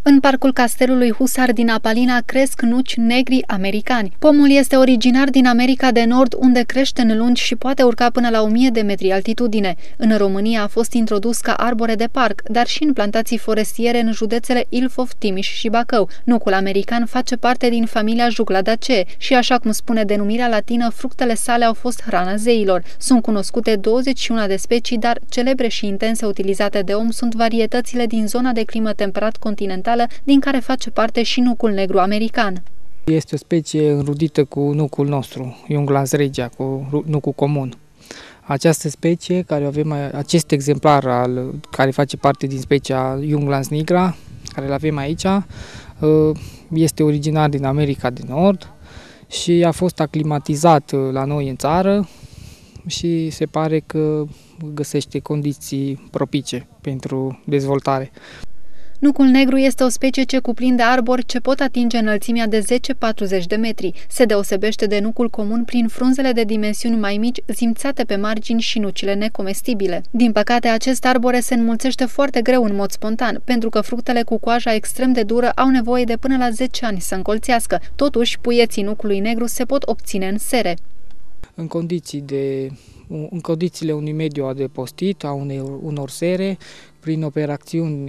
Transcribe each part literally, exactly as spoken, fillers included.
În parcul castelului Husar din Apalina cresc nuci negri americani. Pomul este originar din America de Nord, unde crește în lungi și poate urca până la o mie de metri altitudine. În România a fost introdus ca arbore de parc, dar și în plantații forestiere în județele Ilfov, Timiș și Bacău. Nucul american face parte din familia Jugladaceae și, așa cum spune denumirea latină, fructele sale au fost hrana zeilor. Sunt cunoscute douăzeci și unu de specii, dar celebre și intense utilizate de om sunt varietățile din zona de climă temperat continentală, din care face parte și nucul negru american. Este o specie înrudită cu nucul nostru, Junglans regia, cu nucul comun. Această specie, care avem, acest exemplar al, care face parte din specia Junglans nigra, care îl avem aici, este originar din America de Nord și a fost aclimatizat la noi în țară și se pare că găsește condiții propice pentru dezvoltare. Nucul negru este o specie ce cuprinde arbori ce pot atinge înălțimea de zece patruzeci de metri. Se deosebește de nucul comun prin frunzele de dimensiuni mai mici, zimțate pe margini și nucile necomestibile. Din păcate, acest arbore se înmulțește foarte greu în mod spontan, pentru că fructele cu coaja extrem de dură au nevoie de până la zece ani să încolțească. Totuși, puieții nucului negru se pot obține în sere. În condiții de în condițiile unui mediu adăpostit, a unei, unor sere, prin operațiuni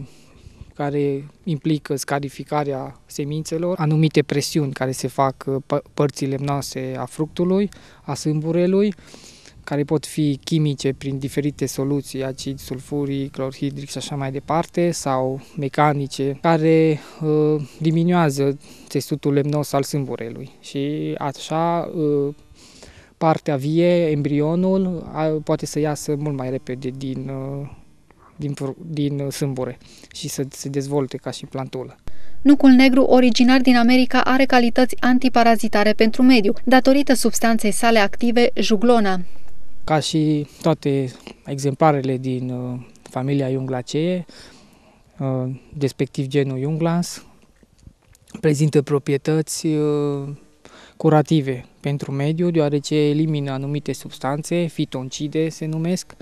care implică scarificarea semințelor, anumite presiuni care se fac părții lemnoase a fructului, a sâmburelui, care pot fi chimice prin diferite soluții, acid sulfuric, clorhidric și așa mai departe, sau mecanice, care uh, diminuează țesutul lemnos al sâmburelui și așa uh, partea vie, embrionul, poate să iasă mult mai repede din uh, Din, din sâmbure și să se dezvolte ca și plantulă. Nucul negru, originar din America, are calități antiparazitare pentru mediu, datorită substanței sale active, juglona. Ca și toate exemplarele din uh, familia Junglaceae, uh, respectiv genul Junglans, prezintă proprietăți uh, curative pentru mediu, deoarece elimină anumite substanțe, fitoncide se numesc,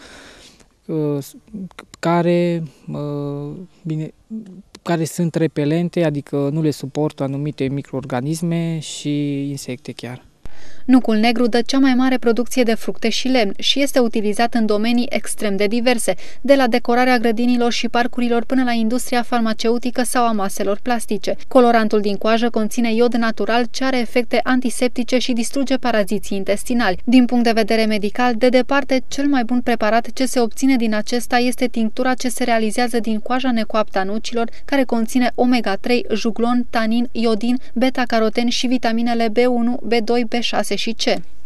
care, bine, care sunt repelente, adică nu le suportă anumite microorganisme și insecte chiar. Nucul negru dă cea mai mare producție de fructe și lemn și este utilizat în domenii extrem de diverse, de la decorarea grădinilor și parcurilor până la industria farmaceutică sau a maselor plastice. Colorantul din coajă conține iod natural ce are efecte antiseptice și distruge paraziții intestinali. Din punct de vedere medical, de departe, cel mai bun preparat ce se obține din acesta este tinctura ce se realizează din coaja necoaptă a nucilor, care conține omega trei, juglon, tanin, iodin, beta-caroten și vitaminele B unu, B doi, B șase și C.